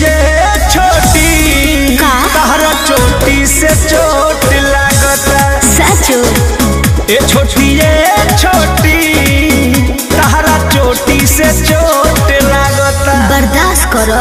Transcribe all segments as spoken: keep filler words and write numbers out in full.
ये छोटी तहरा चोटी से चोट लागता सचो ए छोटी ये छोटी तहरा चोटी से चोट लागता बर्दाश्त करो।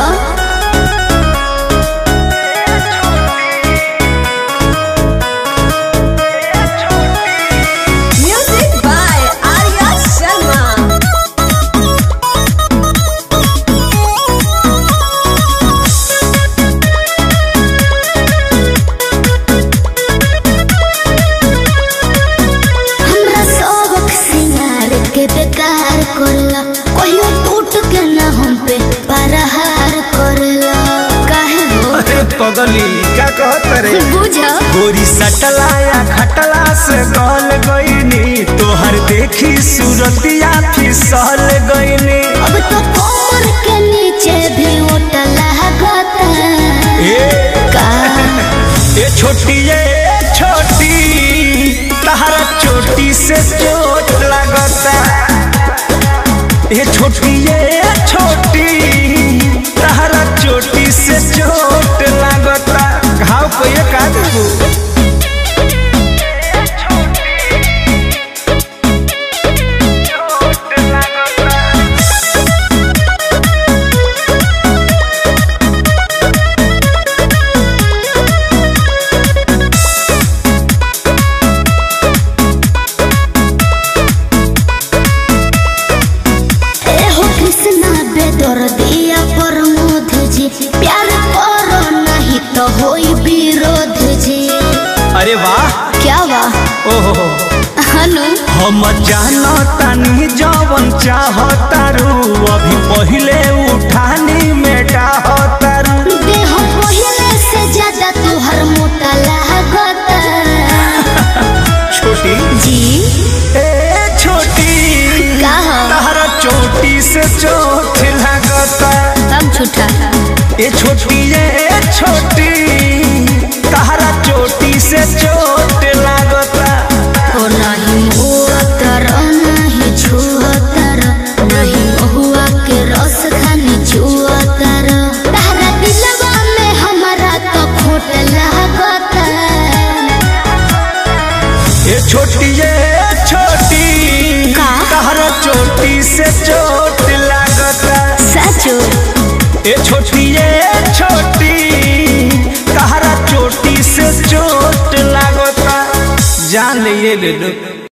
बेकार करला कहियो टूट के ना हम पे परहार करला काहे हो अरे पगली क्या कहत रे बुझा गोरी सटला या खटला से गल गईनी तोहर देखी सूरतिया फिसल गईनी अब तो कमर के नीचे भी उठला गता ए का ए छोटी ये छोटी तहरा चोटी से चोट लगता ये छोटी ये छोटी तहरा चोटी से चोट लगता घाव को ये का देबू दिया प्रमोद जी प्यार करो नहीं तो होई विरोध जी। अरे वाह क्या वाह ओहो हनु हम जानतानी जवन चाहतारू अभी पहले उठानी में डाहतारू देह पहले से ज्यादा तुहर मोटा लागता छोटी जी ए छोटी तहरा चोटी से चोट लगता तब छूटा ये छोटी ये छोटी तहरा चोटी से चोट लगता ओ नहीं हुआ तर नहीं छुआ तर नहीं हुआ के रस खानी छुआ तर तहरा दिलवा में हमारा तो खोट लागता ये छोटी ये छोटी तहरा चोटी से चोट लगता सचो ये छोटी ये छोटी तहरा चोटी से चोट लगता जान ले ले लो।